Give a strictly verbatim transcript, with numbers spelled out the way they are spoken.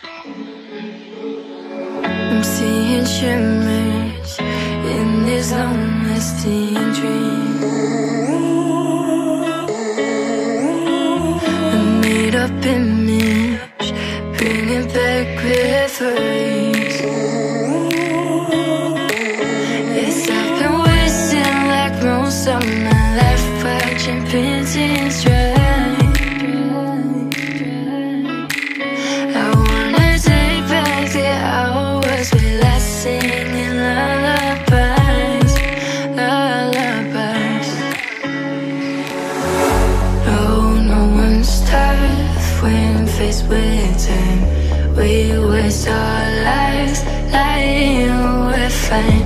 I'm seeing shimmers in this long-lasting dream. A made-up image, bringing back memories. Yes, I've been wasting like most of my life, watching paintings dry. I wanna take back the hours we last singing lullabies, lullabies. No, no one's tough when faced with time. We waste our lives lying, we're fine.